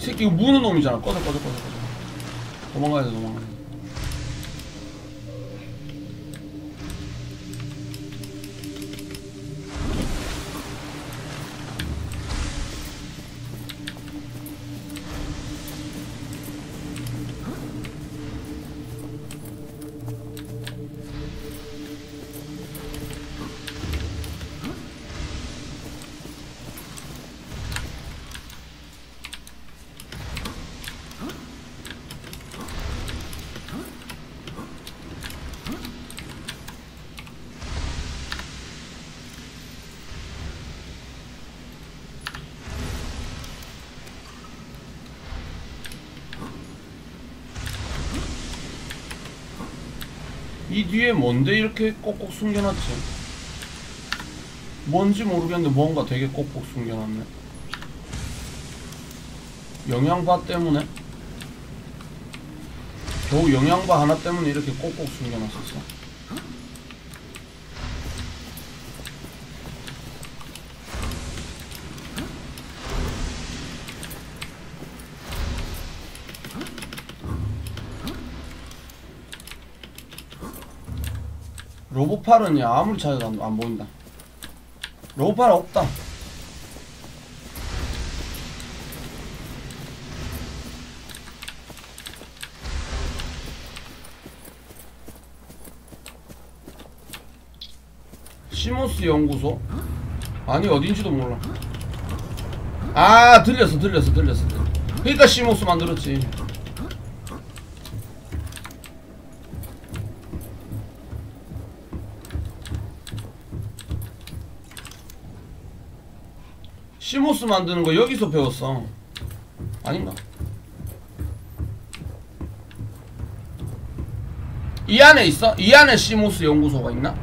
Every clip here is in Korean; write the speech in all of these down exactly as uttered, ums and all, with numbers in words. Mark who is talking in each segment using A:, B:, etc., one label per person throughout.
A: 새끼 이거 무는 놈이잖아. 꺼져 꺼져 꺼져 꺼져. 도망가야 돼 도망가야 돼. 이 뒤에 뭔데 이렇게 꼭꼭 숨겨놨지? 뭔지 모르겠는데 뭔가 되게 꼭꼭 숨겨놨네. 영양바 때문에? 겨우 영양바 하나 때문에 이렇게 꼭꼭 숨겨놨었어. 로봇팔은 야 아무리 찾아도 안, 안 보인다. 로봇팔 없다. 시모스 연구소? 아니 어딘지도 몰라. 아 들렸어 들렸어 들렸어. 그러니까 시모스 만들었지. 시모스 만드는 거 여기서 배웠어. 아닌가? 이 안에 있어? 이 안에 시모스 연구소가 있나?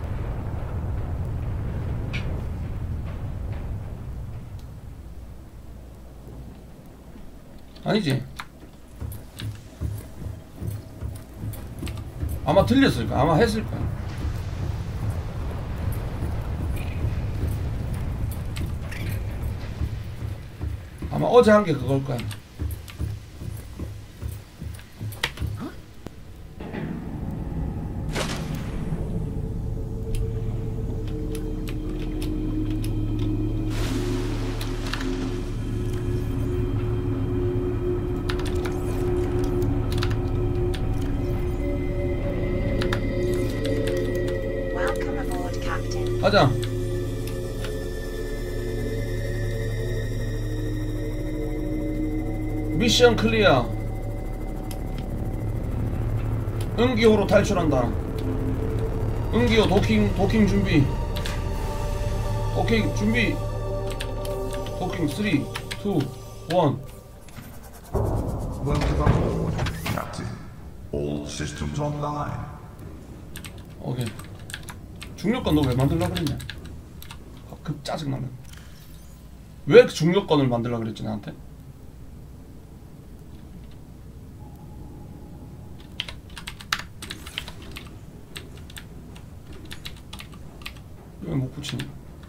A: 아니지. 아마 들렸을 거야. 아마 했을 거야. 아마 어제 한 게 그걸 거야. 가자. 미션 클리어. 응기호로 탈출한다. 응기호 도킹 도킹 준비. 도킹 준비. 도킹 삼, 이, 일.
B: Welcome aboard, Captain. All systems online.
A: 오케이. 중력권 너 왜 만들려고 그랬냐? 아, 급 짜증나네. 왜 중력권을 만들려고 그랬지 나한테? 왜 못 붙이냐?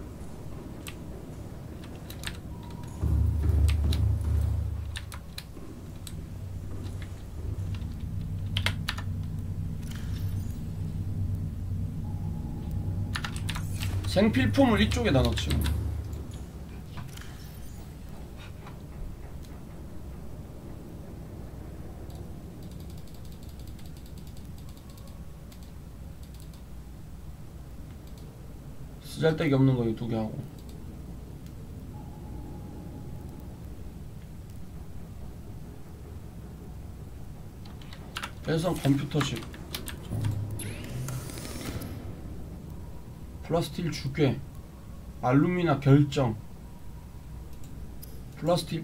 A: 생필품을 이쪽에다 넣지. 쓰잘데기 없는 거 이 두 개 하고. 배선 컴퓨터식. 플라스틸 주괴, 알루미나 결정, 플라스틸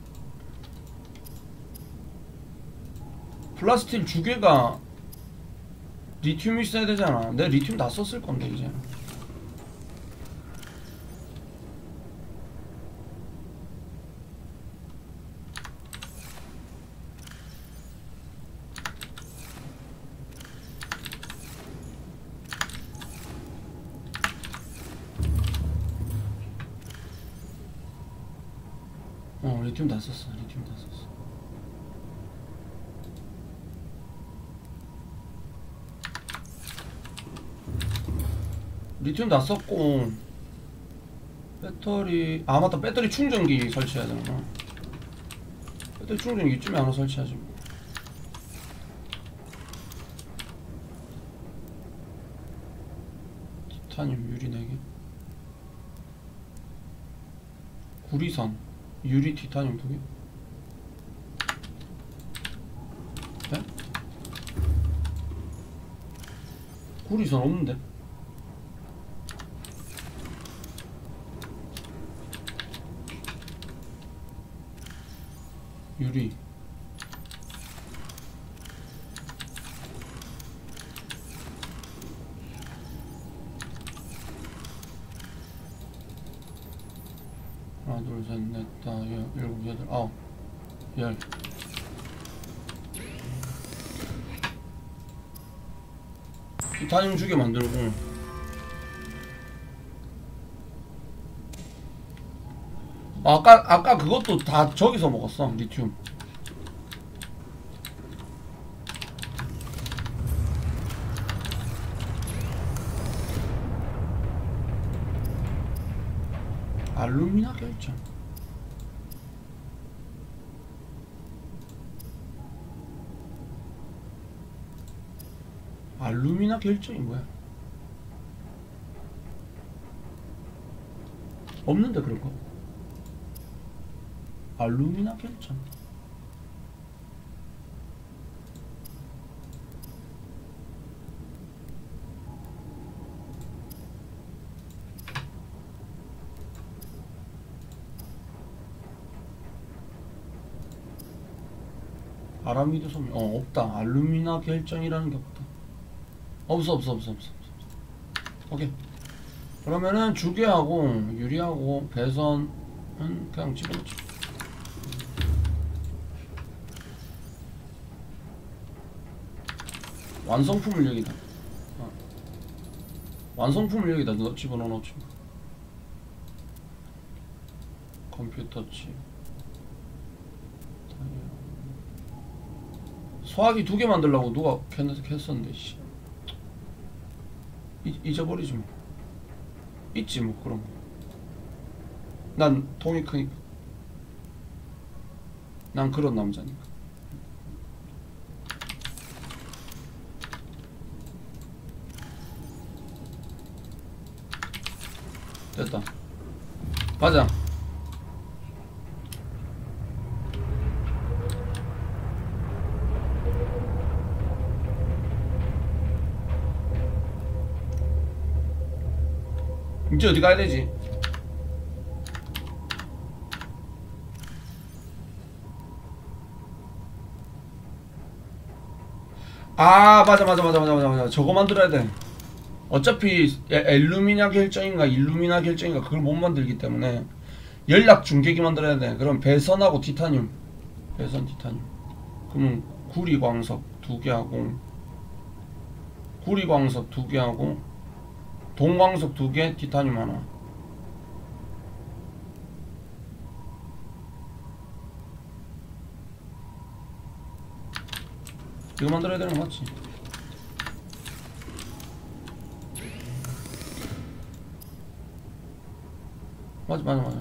A: 플라스틸 주괴가 리튬이 있어야 되잖아. 내가 리튬 다 썼을 건데 이제. 어 리튬 다 썼어. 리튬 다 썼어. 리튬 다 썼고 배터리 아 맞다 배터리 충전기 설치해야 되나. 배터리 충전기 이쯤에 하나 설치하지 뭐. 티타늄 유리 네 개 구리선 유리 티타늄 두 개. 네? 구리선 없는데? 유리 하나 둘셋넷 다 여, 일곱 여덟 아홉 열 티타늄 주게 만들고 아까 아까 그것도 다 저기서 먹었어 리튬. 알루미나 결정. 알루미나 결정이 뭐야? 없는데 그런 거? 알루미나 결정. 아라미드 섬유 어 없다. 알루미나 결정이라는 게 없다. 없어 없어 없어 없어 없어. 오케이. 그러면은 주계하고 유리하고 배선은 그냥 집어넣지. 완성품을 여기다 어. 완성품을 여기다 넣, 집어넣어 놓지. 컴퓨터 칩 소화기 두 개 만들려고 누가 했었는데 씨. 이, 잊어버리지 뭐. 있지 뭐 그런 거. 난 통이 크니까. 난 그런 남자니까. 됐다. 가자. 이제 어디 가야 되지? 아 맞아 맞아 맞아 맞아 맞아 맞아 저거 만들어야 돼. 어차피 엘루미나 결정인가 일루미나 결정인가 그걸 못 만들기 때문에 연락 중계기 만들어야 돼. 그럼 배선하고 티타늄 배선 티타늄 그러면 구리광석 두 개 하고 구리광석 두 개 하고 동광석 두 개 티타늄 하나. 이거 만들어야 되는 거 맞지? 맞아 맞아 맞아.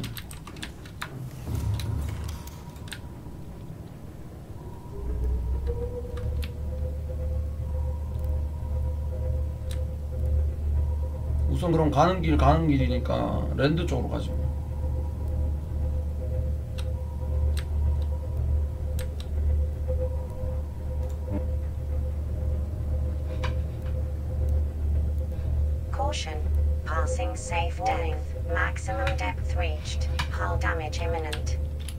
A: 우선 그럼 가는 길 가는 길이니까 랜드 쪽으로 가지.
C: Caution. Passing safe depth. Maximum depth reached. Hull damage imminent.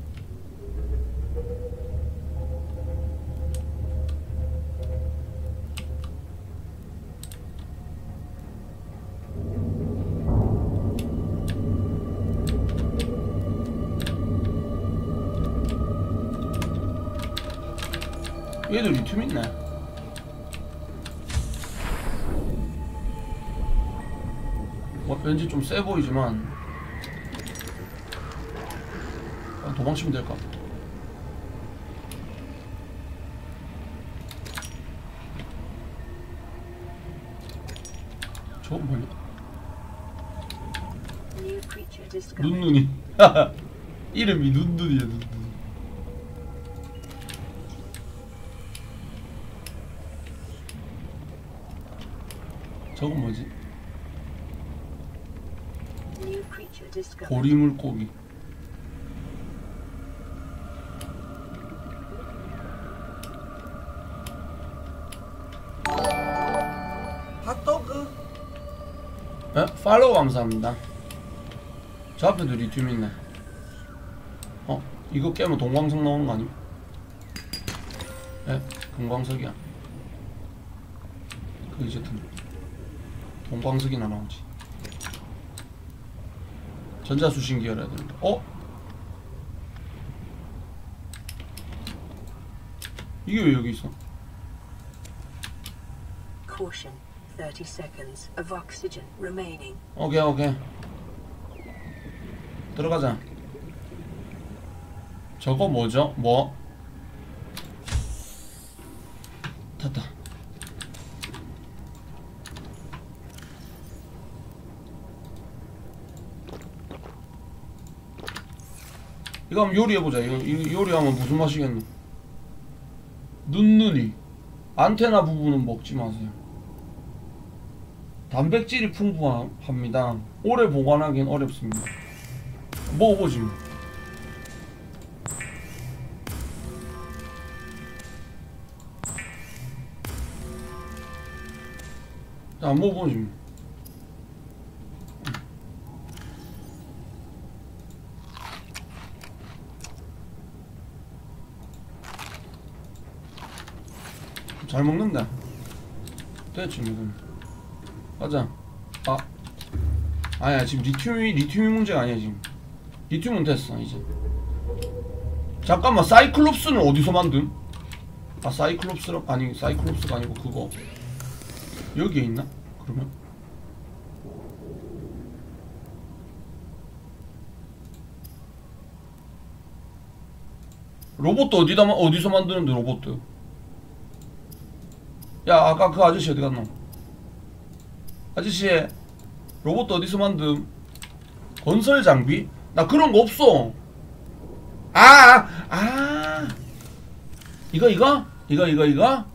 A: 얘도 리튬 있네. 뭐 왠지 좀 세 보이지만 그냥 도망치면 될까? 저거 뭐냐?
C: discovered.
A: 눈눈이. 이름이 눈눈이야 눈눈. 저건 뭐지?
C: New creature discovered.
A: 고리물고기.
D: 핫도그.
A: 에? 팔로우 감사합니다. 저 앞에도 리튬 있네. 어? 이거 깨면 동광석 나오는 거 아님? 에? 금광석이야. 그 이제 동광석이나 나오지. 전자수신기 열어야 되는데. 어? 이게 왜 여기 있어?
C: Caution. thirty seconds of oxygen remaining.
A: 오케이 오케이. 들어가자. 저거 뭐죠? 뭐? 탔다. 이거 한번 요리해보자. 이거, 이거 요리하면 무슨 맛이겠노? 눈눈이. 안테나 부분은 먹지 마세요. 단백질이 풍부합니다. 오래 보관하기는 어렵습니다. 먹어보지. 자, 먹어보지. 잘 먹는다. 됐지, 이건. 가자. 아. 아니야, 지금 리튬이, 리튬이 문제가 아니야, 지금. 리튬은 됐어, 이제. 잠깐만, 사이클롭스는 어디서 만든? 아, 사이클롭스는, 아니, 사이클롭스가 아니고 그거. 여기에 있나? 그러면? 로봇도 어디다, 어디서 만드는데, 로봇도? 야, 아까 그 아저씨 어디 갔노? 아저씨, 로봇 어디서 만듦? 건설 장비? 나 그런 거 없어. 아, 아, 아. 이거, 이거? 이거, 이거, 이거?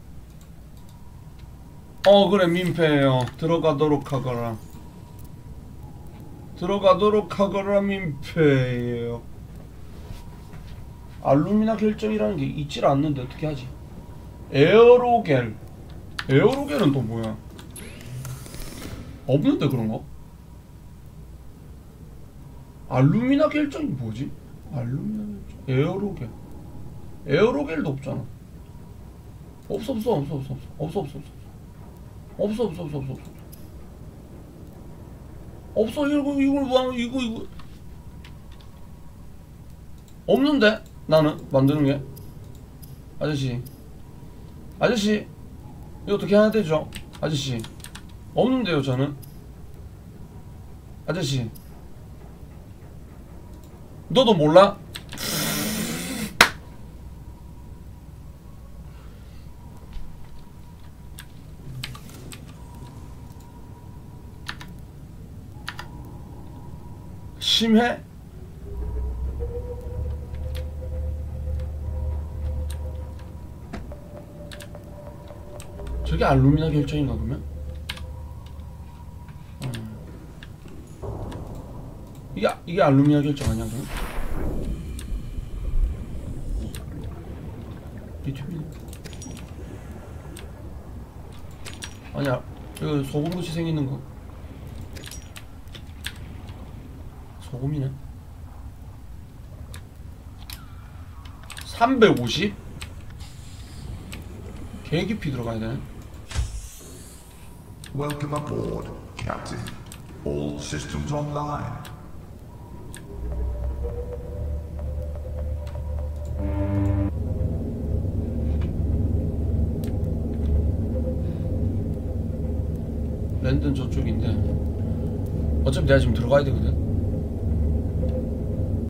A: 어, 그래, 민폐예요. 들어가도록 하거라. 들어가도록 하거라, 민폐예요. 알루미나 결정이라는 게 있질 않는데 어떻게 하지? 에어로겔. 에어로겔은 또 뭐야? 없는데 그런 거? 알루미나 결정이 뭐지? 알루미나 결정. 에어로겔. 에어로겔도 없잖아. 없어 없어 없어 없어 없어 없어 없어 없어 없어 없어 없어 없어 없어. 이거 이걸 뭐 이거 이거 없는데 나는 만드는 게. 아저씨 아저씨 이거 어떻게 해야 되죠? 아저씨 없는데요 저는. 아저씨 너도 몰라? 심해? 저게 알루미나 결정인가 그러면? 어. 이게 이게 알루미나 결정 아니야 그럼? 리튬이네. 아니야, 이거 소금같이 생기는 거. 소금이네. 삼백오십? 개 깊이 들어가야 되네.
B: Welcome aboard, Captain. All systems online.
A: 랜드는 저쪽인데 어차피 내가 지금 들어가야 되거든.